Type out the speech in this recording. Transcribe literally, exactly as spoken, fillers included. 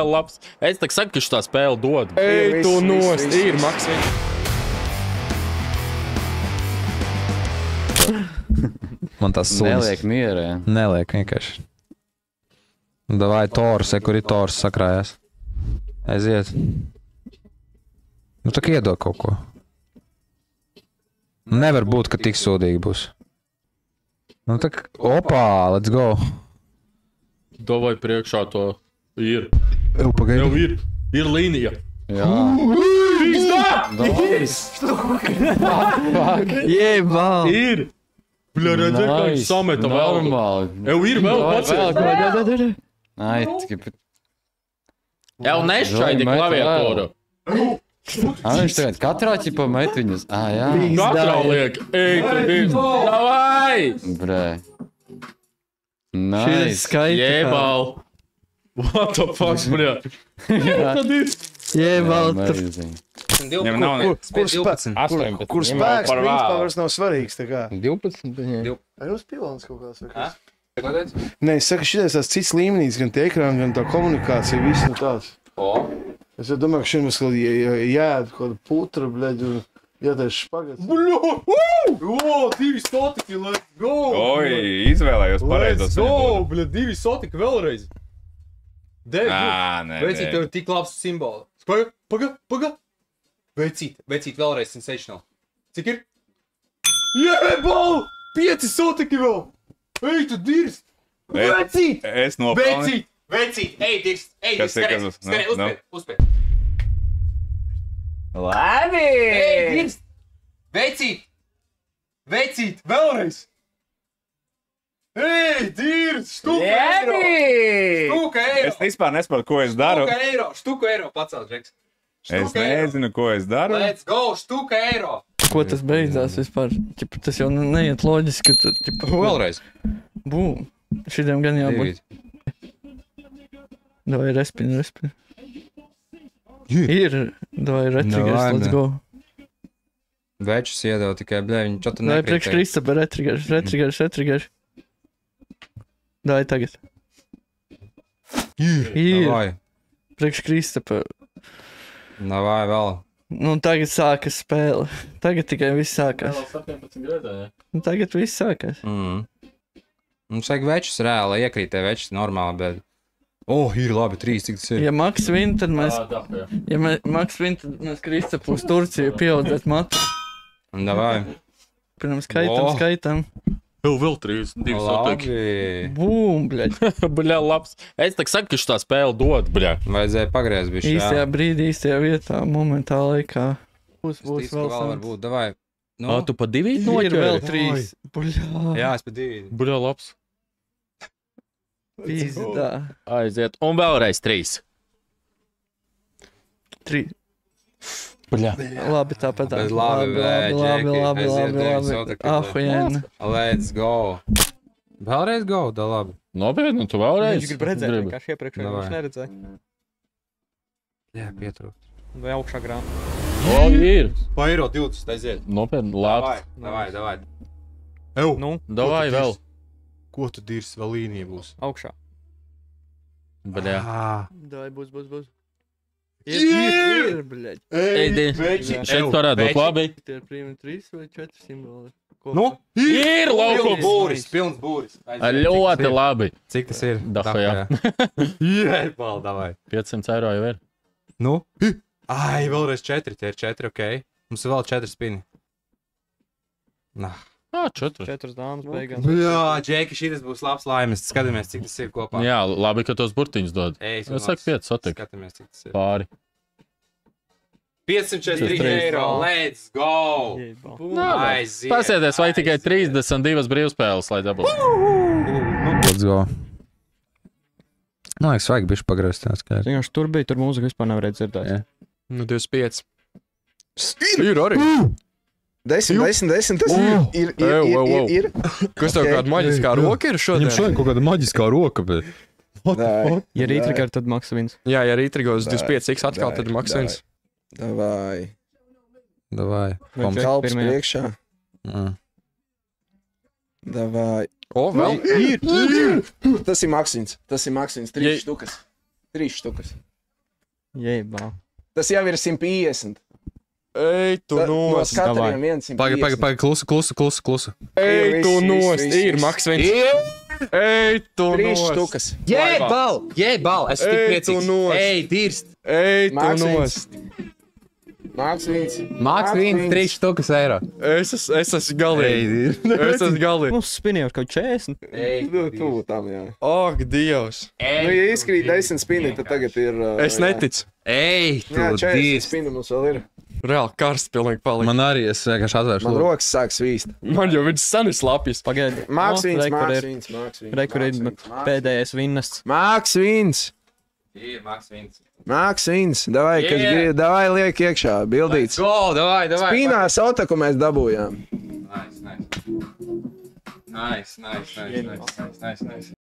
labs. Es tak saku, ka šitā spēle dod. Ej, tu nost. Ir, Maksviņš. Man tas sunis. Neliek mierē. Neliek vienkārši. Davai Tors, kur ir Tors sakrājās. Aiziet. Nu tak iedod kaut ko. Nevar būt, ka tik sūdīgi būs. Nu tak, opā, let's go. Davai priekšā to ir. Ew, pagaidi. Jau ir. Ir līnija. Jā. Jebal. Ir. Bļa, redzi, kā viņš sameta vēl. Normāli. Jau ir vēl pats. Ai, tikai... Jau nešķaidi klaviatūru. Ā, viņš tagad katrā ķipa met viņas. Ā, jā. Katrā liek. Ej, tu ir. Davai! Brē. Nice. Jebal. What the fuck, bļa? Tad ir. Jebal. Amazing. Kur spēks, principā, vairs nav svarīgs, tā kā. divpadsmit. Ar jums pilons kaut kāds vai kas? Nē, es saku, šitais tās cits līmenīs, gan tie ekrāni, gan tā komunikācija, viss nu tāds. Es domāju, ka šeit mums kaut jāēd kaut kāda putra, bļaļ, un jātais špagats. Bļo! O, divi sotiki, let's go! Oi, izvēlējos pareizos. Let's go, bļa, divi sotiki vēlreiz. Dev, Ā, nē, Vecīt, tev ir tik labs simboli. Paga, paga, paga. Vecīt, vecīt vēlreiz sensational. Cik ir? Jebal! Pieci sotiki vēl! Ej, tu dirst! Vecīt! Es nopelnu. Vecīt! Vecīt! Ej, dirst! Ej, Kas dirst! ir, Skanē, kas- skanē, nu, uzspēr, uzspēr. Labi! Ej, dirst! Vecīt! Vecīt! Vēlreiz! Ej, dirst! Štuka eiro! Štuka eiro! Es vispār nesaprotu, ko es daru. Štuka eiro! Štuka eiro pacēl, Džeks! Es nezinu, ko es daru. Let's go! Štuka eiro! Ko tas beidzās vispār? Ķipa, tas jau neiet loģiski, ka tu, ķipa, Vēlreiz! būm. Šitiem gan jābūt. Davai respin, respin. Ir. Davai retrigers, Davai, let's ne. go. Večus iedeva tikai, bļē, viņi čota Davai priekš Kristapa, retrigers, retrigers, retrigers. Davai tagad. Ir. Davai, Priekš Kristapa. davai vēl. Nu, tagad sākas spēle. Tagad tikai viss sākās. septiņpadsmit grēdā, jā. Nu, tagad viss sākās. Mm. Mums vajag večus reāli, iekrītē večus normāli, bet... Oh, ir labi, trīs, cik tas ir. Ja Maks vin, tad mēs, Ā, dah, jā. ja mē, Maks vin, tad mēs Kristapu uz Turciju pieaudzēt matu. Un davai. Pirms skaitam, O. skaitam. Jau vēl trīs, divi sotiki. Labi. Bum, bļaļ. Bļa, labs. Es tak saku, ka šitā spēle dod, bļa. Vajadzēja pagriezt bišķi, jā. Īstajā brīdī, īstajā vietā, momentā laikā. Būs, Es būs ticu, ka vēl vēl var sants. būt, davai. Nu, Ā, tu pa divīt Ir vēl noķeri? trīs. Buļā. jā, es pa divi. Bļa, labs. Pīzdā. Aiziet. Un vēlreiz trīs. Trīs. Bļa. Labi, tāpat. Bet labi, labi, vē, labi, Džeki, labi, aiziet, labi, deviņas labi. sotiki. Ahujēn. Let's go. Vēlreiz go, da labi. Nopietni, tu vēlreiz? Viņš grib redzēt, Gribi. vienkārši iepriekšēji Davai. viņš neredzēja. Jā, pietrūkt. Vai augšā grāmatā. O, ir. Pa eiro divdesmit, aiziet. Nopietni, Davai, labs. davai, davai. Ew, Nu, Davai vēl. ko tu dirst, vēl līnija būs? augšā. Bļa. Davai, būs, būs, būs. Ir, ir, ir, bļaļ. Ej, di. Šeit varētu būt labi. Tie ir prīmi trīs vai četri simboli. Nu, Ir Pilns laukums. būris, pilns būris. Aiziet. Ļoti labi. Cik tas ir? Dahajā. Jēpal, davai. piecsimt eiro jau ir. Nu? Ai, vēlreiz četri, tie ir četri, okei. Mums ir vēl četri spini. Nah. Ā, četri. Četras dāmas beigās. Jā, Džeki, šitas būs labs laimes. Skatāmies, cik tas ir kopā. Jā, labi, ka tos burtiņus dod. Ej, Es saku pieci sotik. Skatāmies, cik tas ir. Pāri. piecsimt četrdesmit četrdesmit eiro, let's go! Jebal. Aiziet, Pasieties, vai tikai aiziet. trīsdesmit divas brīvspēles, lai dabūtu. Let's go. Man liekas, vajag bišķi pagriezt tās kā. Vienkārši tur bija, tur mūzika vispār nevarēja dzirdēt. Jā. nu divdesmit pieci. Ir arī. Desmit, desmit, desmit, tas ir, ir, ir, Ew, ir, ew, ew. ir, ir. Kas tev Ok. kāda maģiskā roka ir šodien? Viņam šodien kaut kāda maģiskā roka, bet... Dai, Ja rītrigāri, tad Maks vins. Jā, ja rītrigos Dai, divdesmit pieci x atkal, dai, tad maksājums. Davai. Davai. Vai Kom. Džek Kalps pirmajā? priekšā. Mm. Davai. O, vēl ir! Tas ir Maksins. Tas ir Maksins. Ja- Trīs štukas. Trīs štukas. Jebā. Tas jau ir simt piecdesmit. Ej, tu Ta- No nost. skatriem viens simt Pagaid, pagaid, piecdesmit. pagaid, klusu, klusu, klusu, klusu. Ej, tu Viss, viss, nost. viss, Ir viss. Maks viens. Ej, tu Trīs nost. štukas. Jēbal! Jēbal! Es tik Ej, tu priecīgs. nost. Ej, dirst! Ej, tu Maks viens. nost. Māks viens. Māks viens, trīs štukas eiro. Es esmu, es esmu galīgi. Es esmu galīgi. Mums spinīja kaut četrdesmit. Ej, Tu, tu tam, jā. Ak, Dievs. Nu, ja izkrīt desmit spini, tad tagad ir... uh, Es neticu. Ej, tu Jā, četrdesmit dirst! spini mums vēl ir. Reāli karsts pilnīgi palika. Man, Man arī, es vienkārši atvēršu. Man lūdzu. rokas sāk svīst. man jau ir senis lapjas. Pagaid. Māks O, viens, re, kur māks ir. viens, māks viens. Re, kur ir Māks viens, Māks pēdējais vinnests. Māks viens. Ir Maks viens. Māks viens. Davai, kas Yeah. grib, davai liek iekšā, bildīts. Go, davai, davai! Spīnā sotaku mēs dabūjām. Nice, nice. Nice, nice, nice, nice, nice, nice, nice.